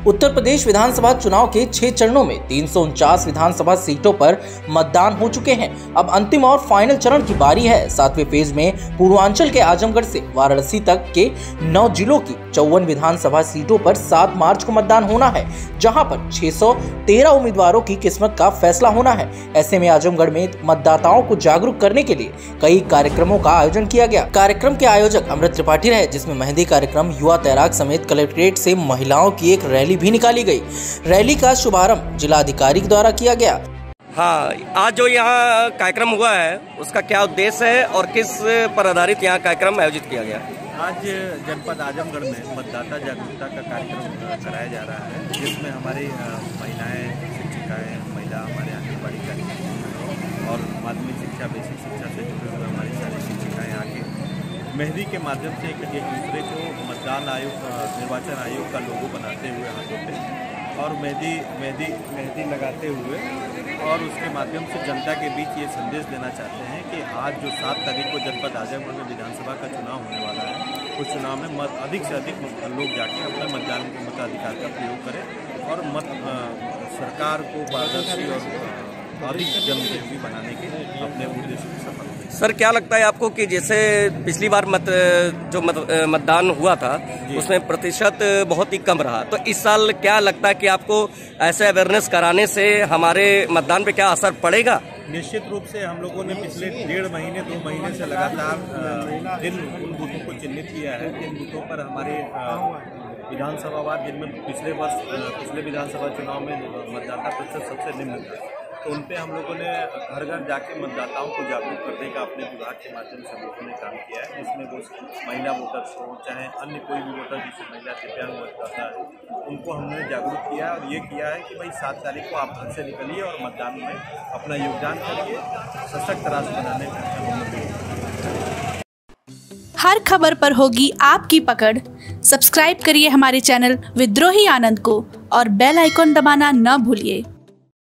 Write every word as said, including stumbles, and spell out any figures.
उत्तर प्रदेश विधानसभा चुनाव के छह चरणों में तीन सौ उनचास विधानसभा सीटों पर मतदान हो चुके हैं। अब अंतिम और फाइनल चरण की बारी है। सातवें फेज में पूर्वांचल के आजमगढ़ से वाराणसी तक के नौ जिलों की चौवन विधानसभा सीटों पर सात मार्च को मतदान होना है, जहां पर छह सौ तेरह उम्मीदवारों की किस्मत का फैसला होना है। ऐसे में आजमगढ़ में मतदाताओं को जागरूक करने के लिए कई कार्यक्रमों का आयोजन किया गया। कार्यक्रम के आयोजक अमृत त्रिपाठी रहे, जिसमें मेहंदी कार्यक्रम, युवा तैराक समेत कलेक्ट्रेट से महिलाओं की एक रैली भी निकाली गई। रैली का शुभारंभ जिलाधिकारी द्वारा किया गया। हाँ, आज जो यहाँ कार्यक्रम हुआ है उसका क्या उद्देश्य है और किस पर आधारित यहाँ कार्यक्रम आयोजित किया गया? आज जनपद आजमगढ़ में मतदाता जागरूकता का कार्यक्रम कराया जा रहा है, जिसमें हमारी महिलाएं शिक्षिकाएं, महिला हमारे आंगनबाड़ी कार्यक्रम और माध्यमिक शिक्षा, बेसिक शिक्षा से जुड़े हुए हमारी सारी शिक्षिकाएं आके मेहंदी के माध्यम से एक दूसरे को मतदान आयोग, निर्वाचन आयोग का लोगो बनाते हुए हाथों पे और मेहंदी मेहंदी मेहंदी लगाते हुए और उसके माध्यम से जनता के बीच ये संदेश देना चाहते हैं कि आज जो सात तारीख को जनपद आजमगढ़ में विधानसभा का चुनाव होने वाला है, उस चुनाव में मत अधिक से अधिक लोग जाके अपने मतदान के मताधिकार का प्रयोग करें और मत सरकार को पारदर्शी और अधिक जनोपयोगी बनाने के अपने उद्देश्य को सफल हों। सर, क्या लगता है आपको कि जैसे पिछली बार मत जो मत, मतदान हुआ था उसमें प्रतिशत बहुत ही कम रहा, तो इस साल क्या लगता है कि आपको ऐसे अवेयरनेस कराने से हमारे मतदान पे क्या असर पड़ेगा? निश्चित रूप से हम लोगों ने पिछले डेढ़ महीने दो महीने से लगातार जिन उन बूथों को चिन्हित किया है, जिन बूथों पर हमारे विधानसभावार जिनमें पिछले वर्ष पिछले विधानसभा चुनाव में मतदाता प्रतिशत सबसे निम्न था, तो उन पे हम लोगों ने घर घर जाके मतदाताओं को जागरूक करने का अपने विभाग के माध्यम से हम लोगों ने काम किया है। इसमें वो महिला वोटर्स हो चाहे अन्य कोई भी वोटर जिससे महिला दिव्यांग मतदाता है, उनको हमने जागरूक किया और ये किया है कि भाई सात तारीख को आप घर से निकलिए और मतदान में अपना योगदान करिए, सशक्त राष्ट्र बनाने में। हर खबर पर होगी आपकी पकड़। सब्सक्राइब करिए हमारे चैनल विद्रोही आनंद को और बेल आइकॉन दबाना न भूलिए।